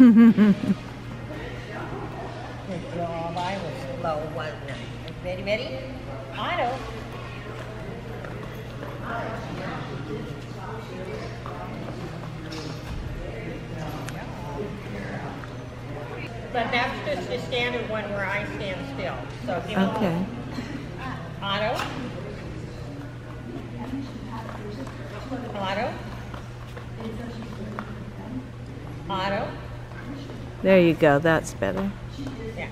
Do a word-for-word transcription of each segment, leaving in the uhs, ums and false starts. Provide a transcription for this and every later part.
job. I was slow, wasn't I? Ready, ready? Otto. But that's just the standard one where I stand still. So give me Okay. Otto. Otto. Otto. There you go. That's better. Yeah.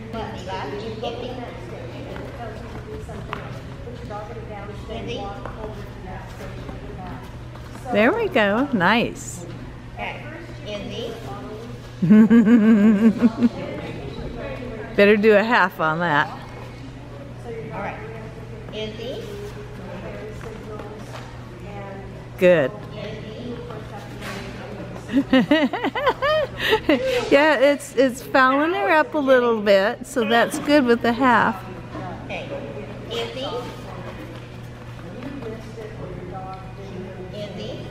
There we go. Nice. Okay. Izzy. Better do a half on that. All right. Izzy. Good. Yeah, it's it's fouling her up a little bit, so that's good with the half. Okay. Izzy. Izzy.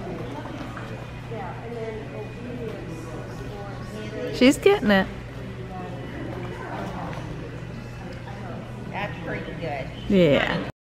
She's getting it. That's pretty good. Yeah.